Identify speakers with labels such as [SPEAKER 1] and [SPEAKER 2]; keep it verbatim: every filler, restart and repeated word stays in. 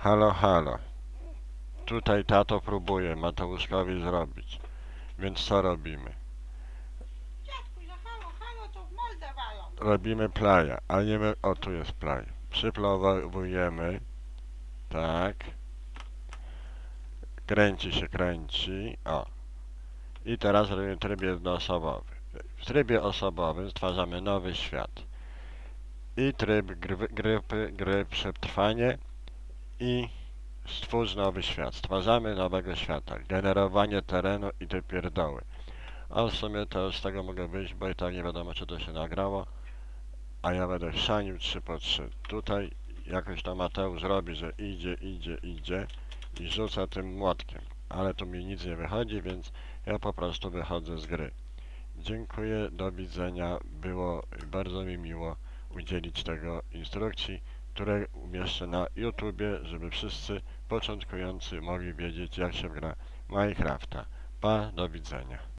[SPEAKER 1] Halo, halo. Tutaj tato próbuje Mateuszkowi zrobić. Więc co robimy?
[SPEAKER 2] Dziadku, że halo, halo, to w mordę walą.
[SPEAKER 1] Robimy playa, a nie my... O, tu jest play. Przyplowujemy. Tak. Kręci się, kręci. O. I teraz robimy tryb jednoosobowy. W trybie osobowym stwarzamy nowy świat. I tryb gry, gry, gry przetrwanie i stwórz nowy świat. Stwarzamy nowego świata. Generowanie terenu i te pierdoły. A w sumie to z tego mogę wyjść, bo i tak nie wiadomo, czy to się nagrało. A ja będę chrzanił trzy po trzy. Tutaj jakoś to Mateusz robi, że idzie, idzie, idzie i rzuca tym młotkiem. Ale tu mi nic nie wychodzi, więc ja po prostu wychodzę z gry. Dziękuję, do widzenia. Było bardzo mi miło udzielić tego instrukcji, które umieszczę na YouTubie, żeby wszyscy początkujący mogli wiedzieć, jak się gra Minecrafta. Pa, do widzenia.